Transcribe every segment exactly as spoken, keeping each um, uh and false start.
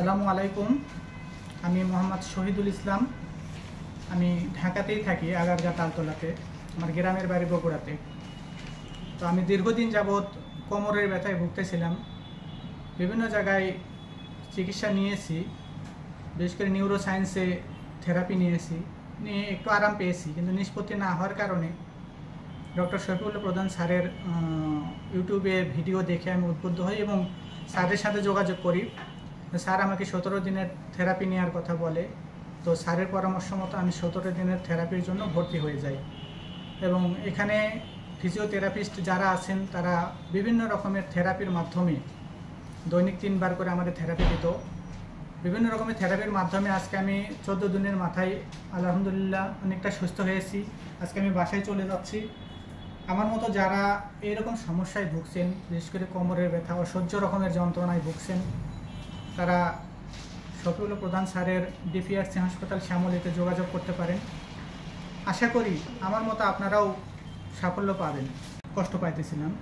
আসসালামু আলাইকুম। আমি মোহাম্মদ শহীদুল ইসলাম। আমি ঢাকাতেই থাকি, আগারগাঁ তালতলাতে। আমার গ্রামের বাড়ি বগুড়াতে। তো আমি দীর্ঘদিন যাবৎ কোমরের ব্যথায় ভুগতেছিলাম। বিভিন্ন জায়গায় চিকিৎসা নিয়েছি, বিশেষ করে নিউরো সায়েন্সে থেরাপি নিয়েছি, নিয়ে একটু আরাম পেয়েছি, কিন্তু নিষ্পত্তি না হওয়ার কারণে ডক্টর শফিউল্লাহ প্রধান স্যারের ইউটিউবে ভিডিও দেখে আমি উদ্বুদ্ধ হই এবং স্যারের সাথে যোগাযোগ করি। স্যার আমাকে সতেরো দিনের থেরাপি নেওয়ার কথা বলে। তো স্যারের পরামর্শ মতো আমি সতেরো দিনের থেরাপির জন্য ভর্তি হয়ে যাই। এবং এখানে ফিজিওথেরাপিস্ট যারা আছেন তারা বিভিন্ন রকমের থেরাপির মাধ্যমে দৈনিক তিনবার করে আমাদের থেরাপি দিত। বিভিন্ন রকমের থেরাপির মাধ্যমে আজকে আমি চোদ্দো দিনের মাথায় আলহামদুলিল্লাহ অনেকটা সুস্থ হয়েছি। আজকে আমি বাসায় চলে যাচ্ছি। আমার মতো যারা এইরকম সমস্যায় ভুগছেন, বিশেষ করে কোমরের ব্যথা, অসহ্য রকমের যন্ত্রণায় ভুগছেন, তারা শফিউল্লাহ প্রধান স্যারের ডিপিআরসি হাসপাতাল শ্যামলীতে যোগাযোগ করতে পারেন। আশা করি আমার মতো আপনারাও সাফল্য পাবেন। কষ্ট পাইতেছিলাম,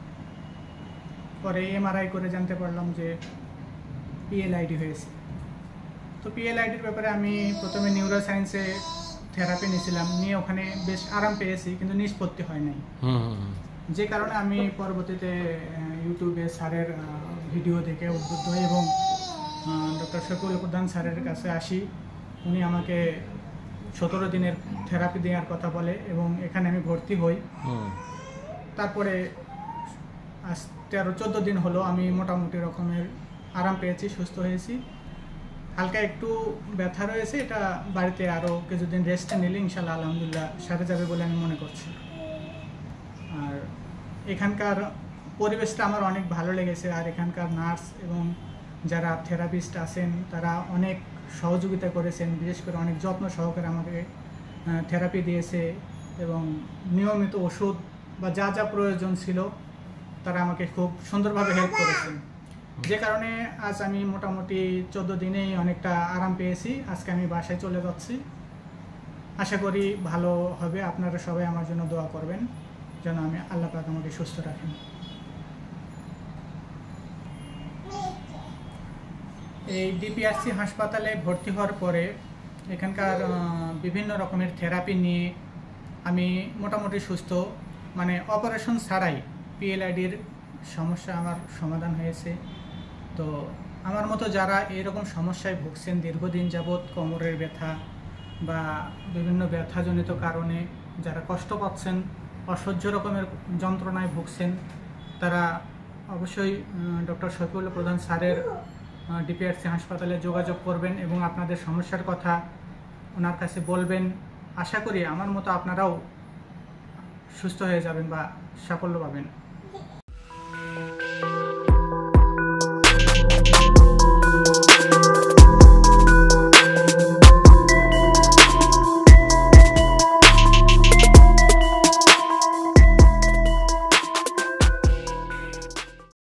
পরে এমআরআই করে জানতে পারলাম যে পিএলআইডি হয়েছে। তো পিএলআইডির ব্যাপারে আমি প্রথমে নিউরো সায়েন্সে থেরাপি নিয়েছিলাম, নিয়ে ওখানে বেশ আরাম পেয়েছি, কিন্তু নিষ্পত্তি হয় নাই। যে কারণে আমি পরবর্তীতে ইউটিউবে স্যারের ভিডিও দেখে উদ্বুদ্ধ হই এবং ডক্টর শফিউল্লাহ প্রধান স্যারের কাছে আসি। উনি আমাকে সতেরো দিনের থেরাপি দেওয়ার কথা বলে এবং এখানে আমি ভর্তি হই। তারপরে আজ তেরো চোদ্দো দিন হলো আমি মোটামুটি রকমের আরাম পেয়েছি, সুস্থ হয়েছি। হালকা একটু ব্যথা রয়েছে, এটা বাড়িতে আরও কিছুদিন রেস্টে নিলে ইনশাল্লাহ আলহামদুলিল্লাহ সারে যাবে বলে আমি মনে করছি। আর এখানকার পরিবেশটা আমার অনেক ভালো লেগেছে। আর এখানকার নার্স এবং যারা থেরাপিস্ট আছেন তারা অনেক সহযোগিতা করেছেন, বিশেষ করে অনেক যত্ন সহকারে আমাকে থেরাপি দিয়েছে এবং নিয়মিত ওষুধ বা যা যা প্রয়োজন ছিল তারা আমাকে খুব সুন্দরভাবে হেল্প করেছেন। যে কারণে আজ আমি মোটামুটি চোদ্দো দিনেই অনেকটা আরাম পেয়েছি। আজকে আমি বাসায় চলে যাচ্ছি। আশা করি ভালো হবে। আপনারা সবাই আমার জন্য দোয়া করবেন যেন আমি আল্লাহ পাক আমাকে সুস্থ রাখেন। এই ডিপিআরসি হাসপাতালে ভর্তি হওয়ার পরে এখানকার বিভিন্ন রকমের থেরাপি নিয়ে আমি মোটামুটি সুস্থ, মানে অপারেশন ছাড়াই পিএলআইডির সমস্যা আমার সমাধান হয়েছে। তো আমার মতো যারা এরকম সমস্যায় ভুগছেন, দীর্ঘদিন যাবৎ কোমরের ব্যথা বা বিভিন্ন ব্যথাজনিত কারণে যারা কষ্ট পাচ্ছেন, অসহ্য রকমের যন্ত্রণায় ভুগছেন, তারা অবশ্যই ডক্টর শফিউল্লাহ প্রধান স্যারের ডিপিআরসি হাসপাতালে যোগাযোগ করবেন এবং আপনাদের সমস্যার কথা ওনার কাছে বলবেন। আশা করি আমার মতো আপনারাও সুস্থ হয়ে যাবেন বা সাফল্য পাবেন।